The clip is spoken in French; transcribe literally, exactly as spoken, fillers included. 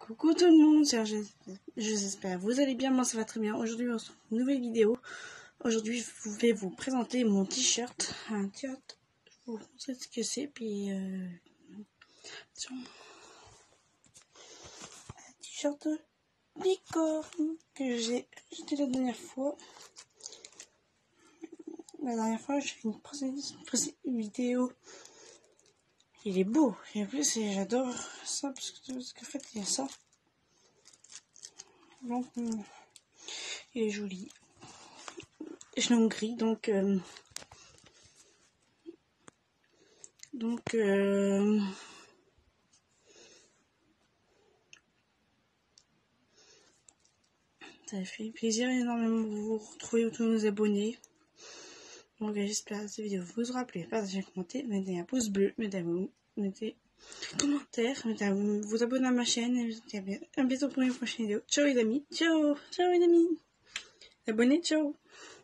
Coucou tout le monde, je, j'espère vous allez bien, moi ça va très bien. Aujourd'hui on se retrouve une nouvelle vidéo. Aujourd'hui je vais vous présenter mon t-shirt. Un t-shirt, je vous montrer ce que c'est. Puis euh, un t-shirt licorne que j'ai acheté la dernière fois. La dernière fois j'ai fait une précédente vidéo. Il est beau, et en plus j'adore ça parce que parce qu'en fait il y a ça. Donc il est joli. Je l'ai gris, donc euh, donc euh, ça fait plaisir énormément de vous retrouver autour de nos abonnés. Donc j'espère que cette vidéo vous aura plu. Partagez, commentez, mettez un pouce bleu, mettez un, mettez un commentaire, mettez un, vous abonnez à ma chaîne. Et je vous dis à bientôt pour une prochaine vidéo. Ciao les amis, ciao, ciao les amis, abonnez, ciao.